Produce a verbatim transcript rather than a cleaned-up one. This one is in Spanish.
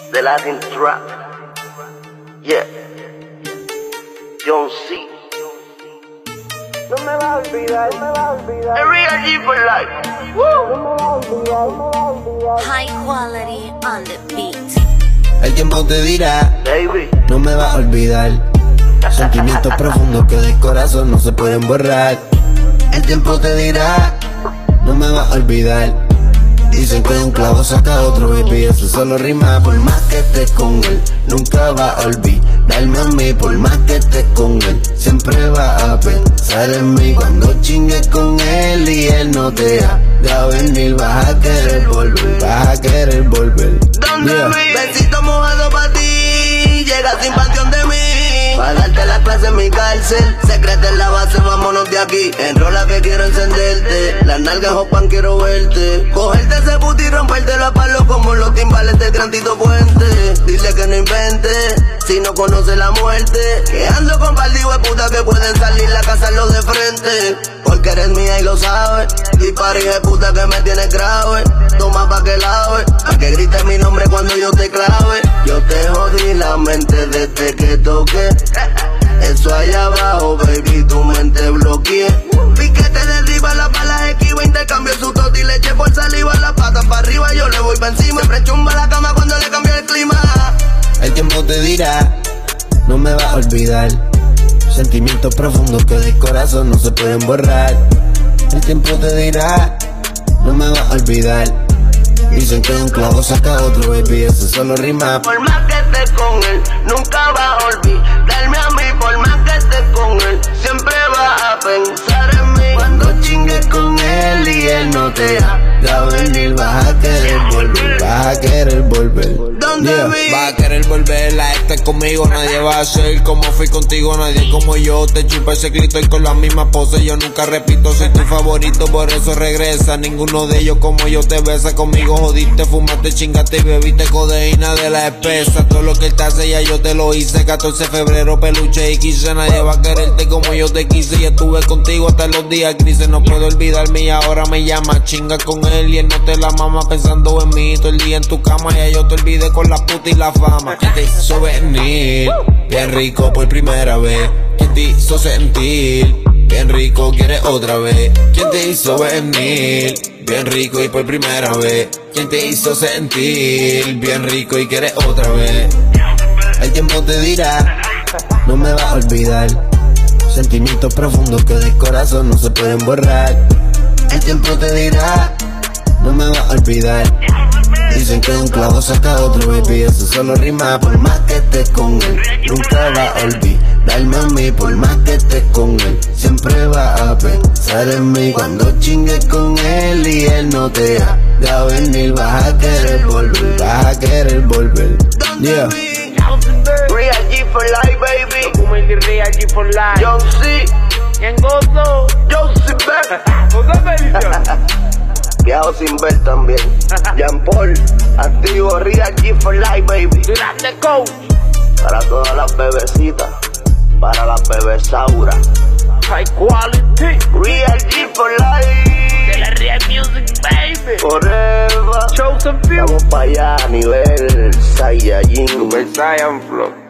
The Latin Trap. Yeah. John C. No me va a olvidar, no me va a olvidar. The Real G for life. Woo. No me va a olvidar, no me va a olvidar. High quality on the beat. El tiempo te dirá, Baby. no me va a olvidar. Sentimientos profundos que del corazón no se pueden borrar. El tiempo te dirá, no me va a olvidar. Dicen que de un clavo saca otro, baby, eso solo rima. Por más que estés con él, nunca va a olvidarme a mí. Por más que estés con él, siempre va a pensar en mí. Cuando chingues con él y él no te haga venir, vas a querer volver, vas a querer volver. ¿Dónde Yeah. vi? Besito mojado pa' ti, llega sin pasión de mí. Pa' darte la clase en mi cárcel, secreta en la base, vámonos de aquí. Enrola que quiero encenderte, las nalgas Jopan quiero verte. Cogerte ese puto y rompértelo a palo como los timbales del Gran Tito Puente. Dile que no invente, si no conoce la muerte. Que ando con par de puta que pueden salir la casa los de frente. Porque eres mía y lo sabes, y pari de puta que me tienes grave. Toma pa' que lave, pa' que grites mi nombre cuando yo te clave. Yo te jodí la mente desde que toqué. Eso allá abajo, baby, tu mente bloqueé. Piquete de arriba, las balas esquiva, intercambio su toti, leche por saliva, las patas para arriba, yo le voy pa' encima. Siempre chumba la cama cuando le cambia el clima. El tiempo te dirá, no me va a olvidar. Sentimientos profundos que del corazón no se pueden borrar. El tiempo te dirá, no me va a olvidar. Dicen que de un clavo saca otro, baby, eso solo rima. Por más que estés con él, nunca va a olvidarme a mí. Por más que estés con él, siempre va a pensar en mí. Cuando chingues con él y él no te haga venir, vas a querer volver, vas a querer volver. ¿Dónde Yeah. vi? Va a querer volver a estar conmigo, nadie va a ser como fui contigo, nadie como yo. Te chupa ese clito y con la misma pose, yo nunca repito, soy tu favorito, por eso regresa. Ninguno de ellos como yo te besa, conmigo jodiste, fumaste, chingaste y bebiste codeína de la espesa. Todo lo que él te hace ya yo te lo hice, catorce de febrero, peluche y quise. Nadie va a quererte como yo te quise y estuve contigo hasta los días grises. No puedo olvidarme y ahora me llama, chinga con él y él no te la mama pensando en mí. Todo el día en tu cama ya yo te olvidé con la puta y la fama. ¿Quién te hizo venir? Bien rico por primera vez. ¿Quién te hizo sentir? Bien rico, quieres otra vez. ¿Quién te hizo venir? Bien rico y por primera vez. ¿Quién te hizo sentir? Bien rico y quieres otra vez. El tiempo te dirá, no me va a olvidar. Sentimientos profundos que del corazón no se pueden borrar. El tiempo te dirá, no me va a olvidar. Dicen que de un clavo saca otro, baby, eso solo rima. Por más que estés con él, nunca va a olvidarme a mí. Por más que estés con él, siempre va a pensar en mí. Cuando chingues con él y él no te haga venir, vas a querer volver, vas a querer volver. Yeah. Real G for life, baby. Documenty Real G for life. John C. ¿Quién gozo? John C. Beck. ¿Gozo bendición? Viajo sin ver también. Jean Paul, activo, Real G for life, baby. Grande coach. Para todas las bebecitas, para las bebesauras. High quality. Real G for life. De la Real Music, baby. Forever. Chosen few. Vamos para allá a nivel Saiyajin. Super Saiyan Flow.